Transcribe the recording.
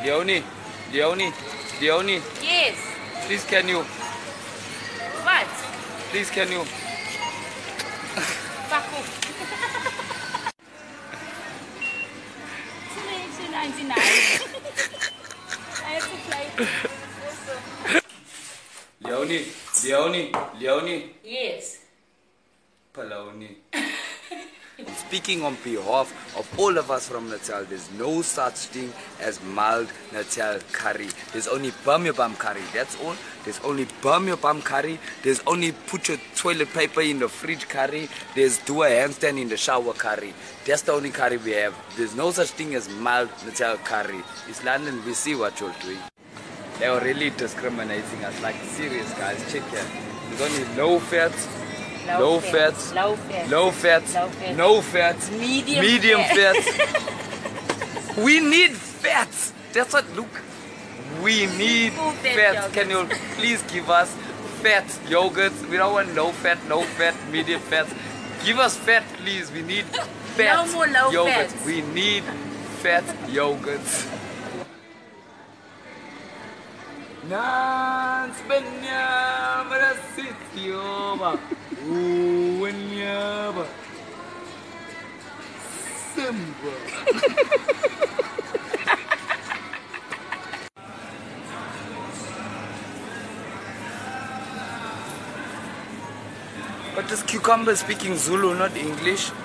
Leonie. Yes. Please can you? What? Please can you? Fuck off. 299. I have to fly. Leonie. Yes. Paloni. Speaking on behalf of all of us from Natal, there's no such thing as mild Natal curry. There's only bum your bum curry, that's all. There's only bum your bum curry. There's only put your toilet paper in the fridge curry. There's do a handstand in the shower curry. That's the only curry we have. There's no such thing as mild Natal curry. It's London, we see what you're doing. They are really discriminating us, like serious guys, check here. There's only low fat, low fat, no fat, medium fat. We need fat. That's what, look. We need fat. Can you please give us fat yogurts? We don't want low fat, medium fat. Give us fat, please. We need fat no more low yogurts. fat. We need fat yogurts. Nans benyama da sitioba. Unyaba. Simba. But this cucumber is speaking Zulu, not English.